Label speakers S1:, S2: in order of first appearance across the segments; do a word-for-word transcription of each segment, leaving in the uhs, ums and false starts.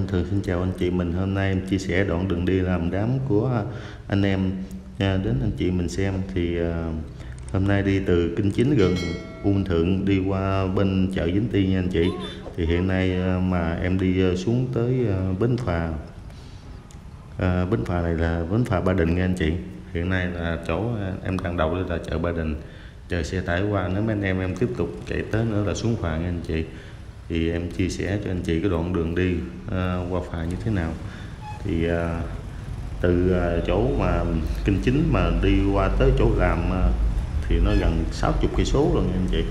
S1: Minh Thường xin chào anh chị mình. Hôm nay em chia sẻ đoạn đường đi làm đám của anh em đến anh chị mình xem. Thì hôm nay đi từ Kinh Chính gần U Minh Thượng đi qua bên chợ Vĩnh Tuy nha anh chị. Thì hiện nay mà em đi xuống tới Bến Phà, à, Bến Phà này là Bến Phà Ba Đình nha anh chị. Hiện nay là chỗ em đang đậu đây là chợ Ba Đình, chờ xe tải qua. Nếu mấy anh em em tiếp tục chạy tới nữa là xuống phà nha anh chị. Thì em chia sẻ cho anh chị cái đoạn đường đi à, qua phà như thế nào. Thì à, từ à, chỗ mà Kinh Chính mà đi qua tới chỗ làm à, thì nó gần sáu mươi cây số rồi nha anh chị.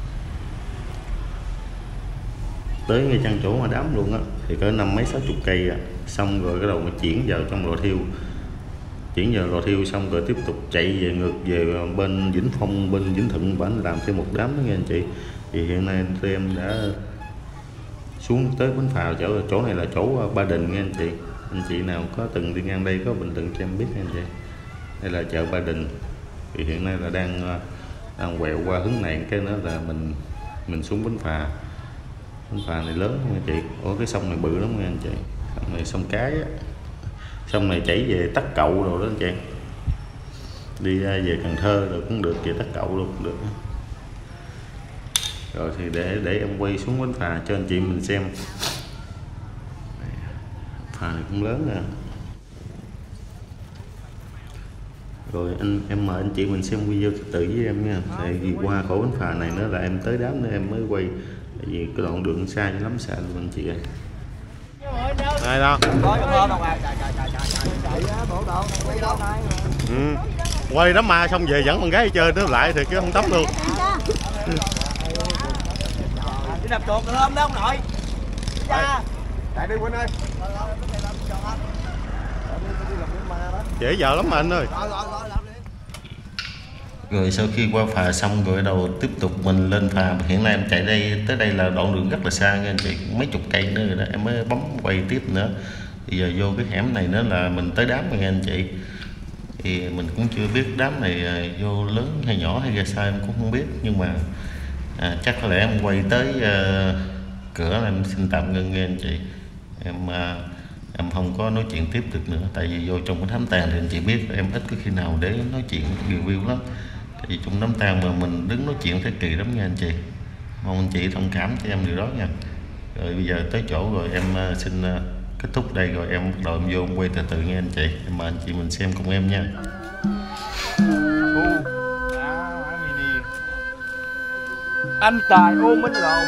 S1: Tới ngay chân chỗ mà đám luôn á thì cỡ năm mấy sáu chục cây à. Xong rồi cái đầu mà chuyển vào trong Lò Thiêu, chuyển vào Lò Thiêu xong rồi tiếp tục chạy về ngược về bên Vĩnh Phong, bên Vĩnh Thuận bản làm thêm một đám đó nha anh chị. Thì hiện nay tụi em đã xuống tới Bến Phà, chỗ chỗ này là chỗ Ba Đình nha anh chị. Anh chị nào có từng đi ngang đây có bình luận cho em biết nha anh chị. Đây là chợ Ba Đình. Thì hiện nay là đang đang quẹo qua hướng này, cái nữa là mình mình xuống Bến Phà. Bến Phà này lớn nha anh chị. Ủa cái sông này bự lắm nha anh chị. Sông này sông Cái á. Sông này chảy về Tắc Cậu rồi đó anh chị. Đi ra về Cần Thơ rồi cũng được, về Tắc Cậu luôn cũng được. Rồi thì để để em quay xuống Bến Phà cho anh chị mình xem. Phà này cũng lớn nè. Rồi anh em mời anh chị mình xem video tự với em nha. Tại vì qua khỏi Bến Phà này nữa là em tới đám nữa em mới quay. Tại vì cái đoạn đường xa cho lắm xa luôn anh chị ơi. Đây đâu. Ừ. Quay đám ma xong về dẫn con gái đi chơi nữa lại thì cái không tóc luôn.
S2: Đi đập chuột được không đó ông nội?
S3: Chạy đi Quỳnh ơi.
S1: Dễ giờ lắm mà anh ơi. Rồi sau khi qua phà xong rồi đầu tiếp tục mình lên phà. Hiện nay em chạy đây tới đây là đoạn đường rất là xa nha anh chị, mấy chục cây nữa rồi đó, em mới bấm quay tiếp nữa. Bây giờ vô cái hẻm này nữa là mình tới đám rồi nha anh chị. Thì mình cũng chưa biết đám này vô lớn hay nhỏ hay ra sao em cũng không biết, nhưng mà à, chắc có lẽ em quay tới uh, cửa là em xin tạm ngưng nha anh chị. Em uh, em không có nói chuyện tiếp được nữa, tại vì vô trong cái đám tang thì anh chị biết em ít có khi nào để nói chuyện review lắm. Tại vì trong đám tang mà mình đứng nói chuyện thấy kỳ lắm nha anh chị. Mong anh chị thông cảm cho em điều đó nha. Rồi bây giờ tới chỗ rồi em uh, xin uh, kết thúc đây rồi em bắt đầu em vô em quay từ từ nha anh chị. Em mời anh chị mình xem cùng em nha.
S2: Anh tài ôm bánh lộn.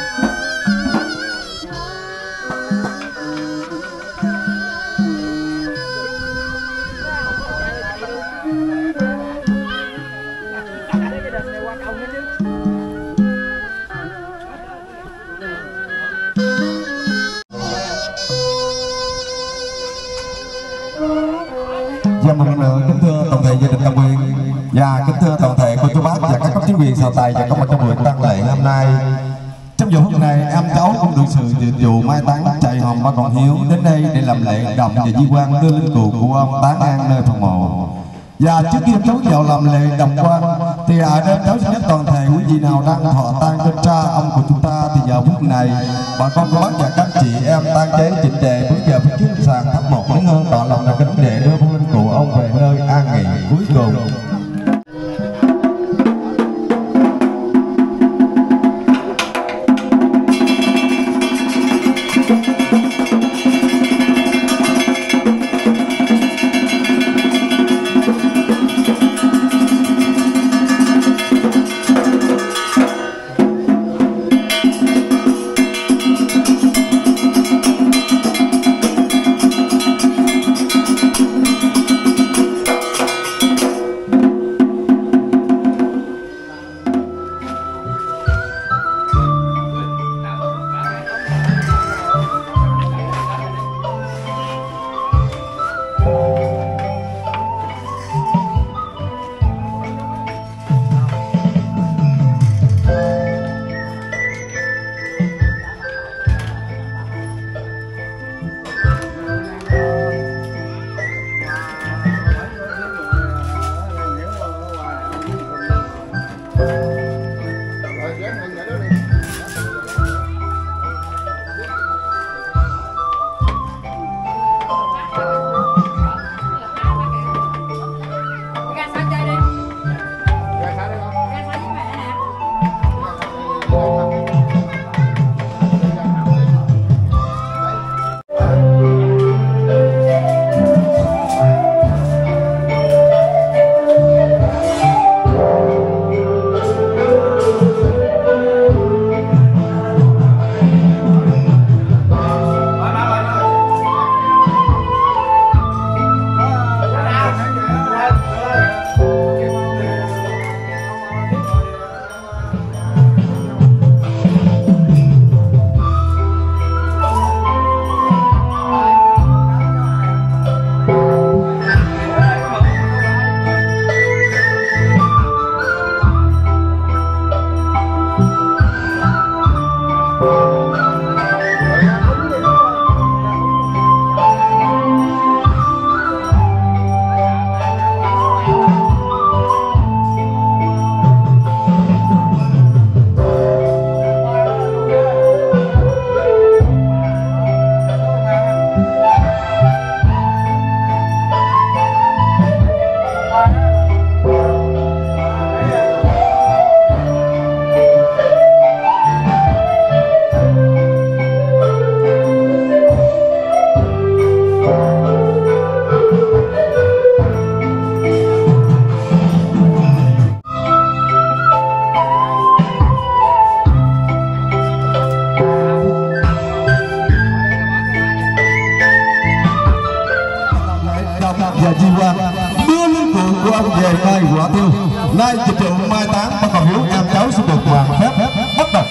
S3: Dạ một lần nữa kính thưa toàn thể gia đình Tam Nguyên và kính thưa toàn thể cô chú bác và các cấp chính quyền sở tại và có mặt trong buổi tang lễ hôm nay. Trong giờ phút này em cháu cũng được sự nhiệm vụ mai táng chạy hòm ba còn hiếu đến đây để làm lễ động và di quan đưa linh cữu của ông táng an nơi phần mộ. Và trước khi cháu vào làm lễ đồng quan thì ở đây cháu xin nhắc toàn thể quý vị nào đang thọ tang trên cha ông của chúng ta thì giờ phút này bà con cô bác và các chị em tang chế chỉnh tề bước vào phía trước sàn thắp một nén hương tỏ lòng là kính để đưa phong linh cữu ông về nơi an nghỉ cuối cùng. ông về nơi quả tiêu. Nay dịch vụ mai táng và cầu hiếu em cháu sẽ được hoàn phép bắt đầu.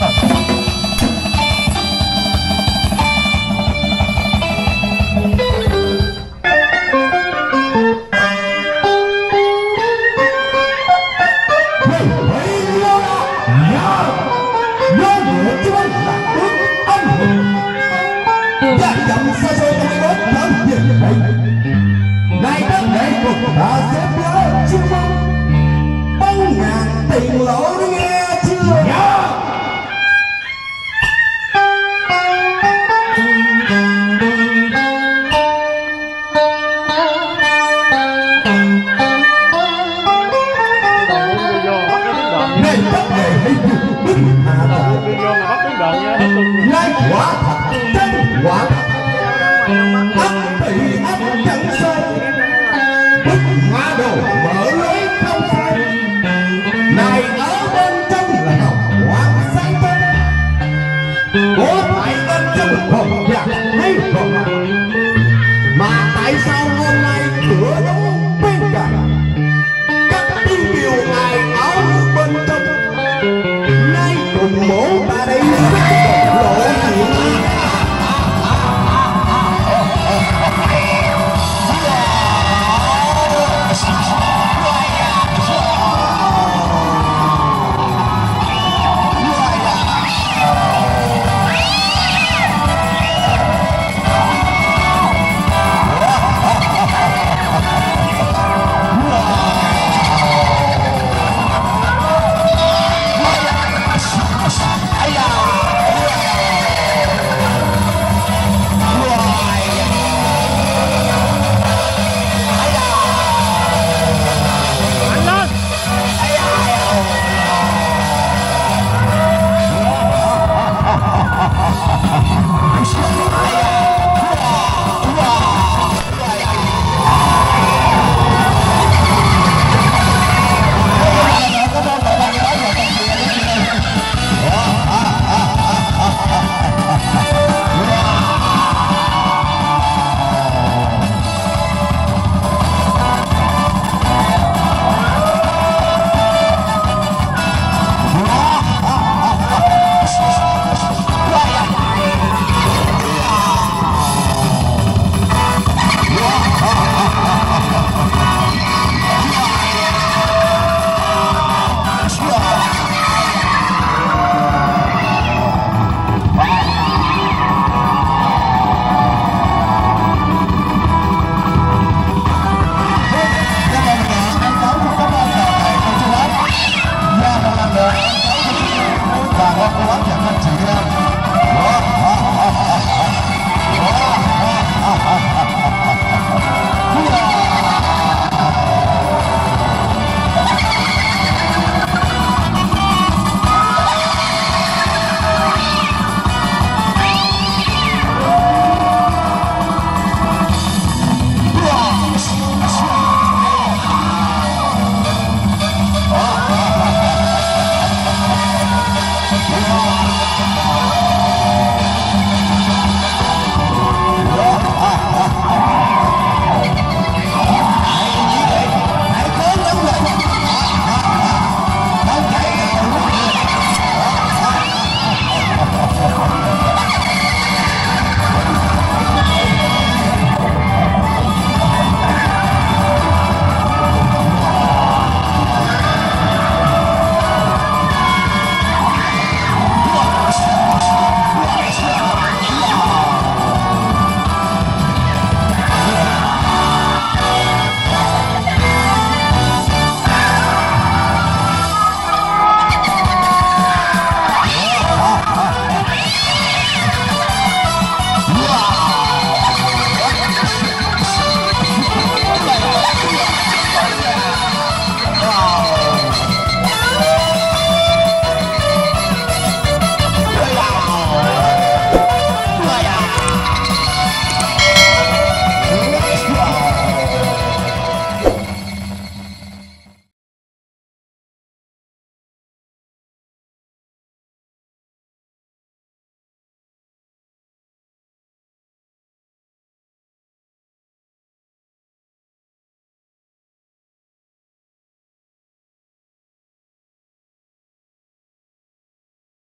S4: Nay đất để cuộc đã xếp lỡ chiêu mong băng ngàn tiền lỗ